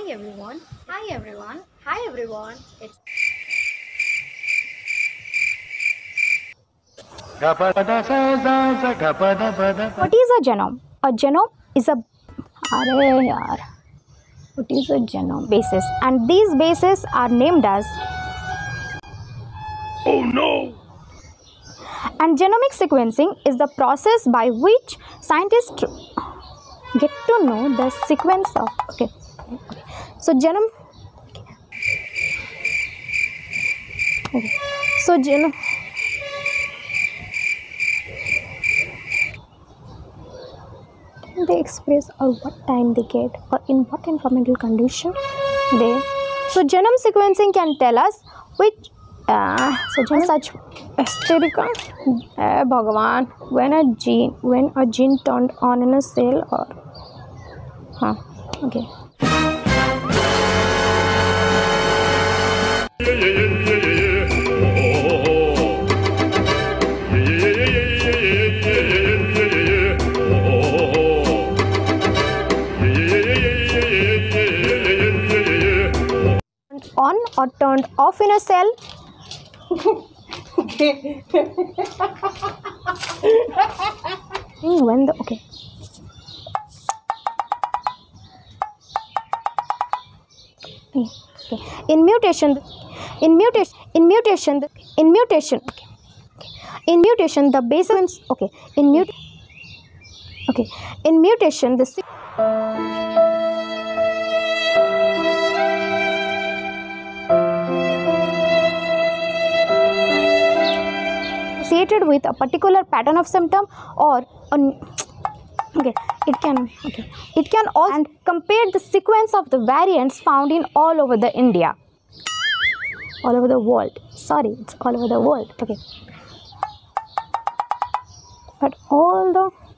everyone. Hi everyone. Hi everyone. It's What is a genome? A genome is a अरे यार what is a genome? Bases, and these bases are named as and genomic sequencing is the process by which scientists get to know the sequence of so genome okay. So genome they express or what time they get or in what environmental condition they so genome sequencing can tell us which so genome such hysterical Bhagavan when a gene turned on in a cell or okay on or turned off in a cell when the okay in mutation the basis okay in mutation the associated with a particular pattern of symptom or it can also and compare the sequence of the variants found in all over the India all over the world sorry it's all over the world okay but all the